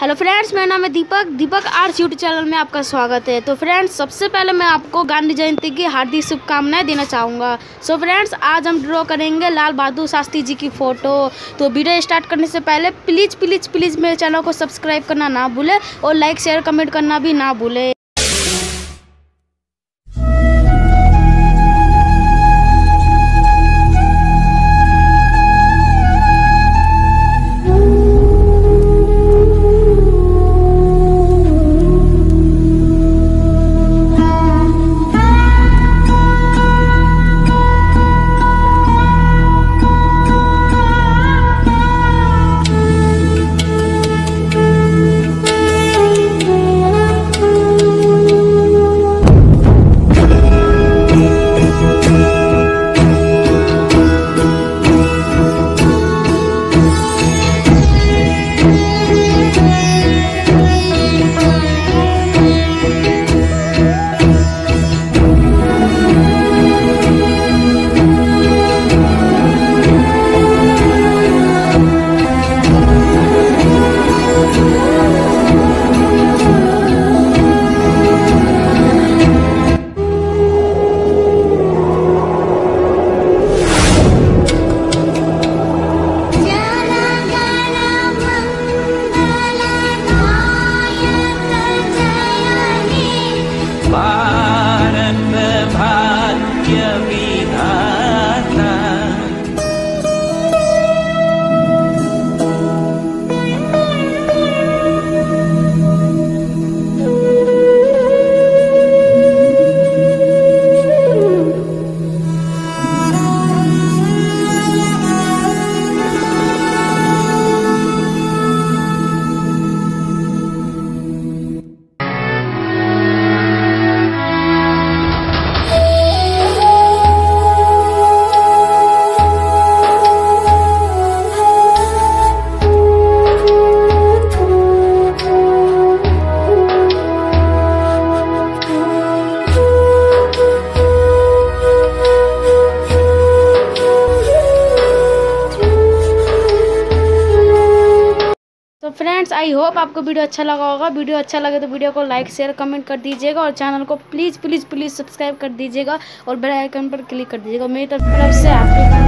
Hello friends, मेरा नाम है दीपक आर्ट्स यूट्यूब चैनल में आपका स्वागत है। तो फ्रेंड्स, सबसे पहले मैं आपको गांधी जयंती की हार्दिक शुभकामनाएं देना चाहूँगा। सो फ्रेंड्स, आज हम ड्रॉ करेंगे लाल बहादुर शास्त्री जी की फ़ोटो। तो वीडियो स्टार्ट करने से पहले प्लीज़ मेरे चैनल को सब्सक्राइब करना ना भूलें और लाइक शेयर कमेंट करना भी ना भूलें। तो फ्रेंड्स, आई होप आपको वीडियो अच्छा लगा होगा। वीडियो अच्छा लगे तो वीडियो को लाइक शेयर कमेंट कर दीजिएगा और चैनल को प्लीज़ सब्सक्राइब कर दीजिएगा और बेल आइकन पर क्लिक कर दीजिएगा। मेरी तरफ से आपके